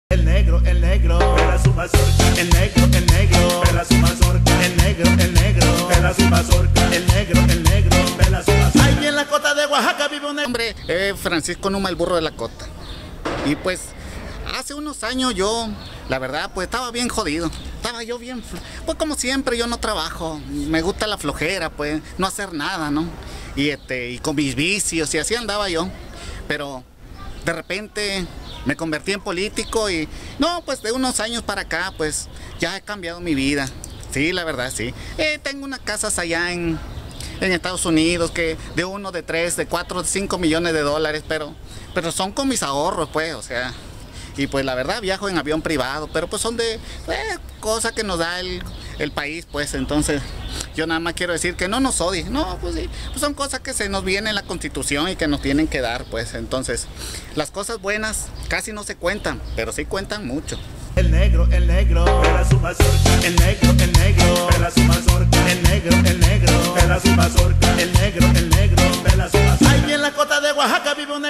El negro, pela su mazorca. El negro, pela su mazorca. El negro, pela su mazorca. El negro, pela su mazorca. Ahí en la costa de Oaxaca vive un hombre, Francisco Numa, el burro de la cota. Y pues, hace unos años yo, la verdad, pues estaba bien jodido. Estaba yo bien, pues como siempre, yo no trabajo. Me gusta la flojera, pues, no hacer nada, ¿no? Y con mis vicios, y así andaba yo. Pero de repente me convertí en político y no, pues de unos años para acá, pues ya he cambiado mi vida. Sí, la verdad, sí. Tengo unas casas allá en Estados Unidos, que de 1, de 3, de 4, de 5 millones de dólares, pero son con mis ahorros, pues, o sea. Y pues la verdad viajo en avión privado, pero pues son de cosas que nos da el país, pues. Entonces yo nada más quiero decir que no nos odien, no, pues sí, pues son cosas que se nos vienen en la Constitución y que nos tienen que dar, pues. Entonces las cosas buenas casi no se cuentan, pero sí cuentan mucho. El negro, pela su mazorca. El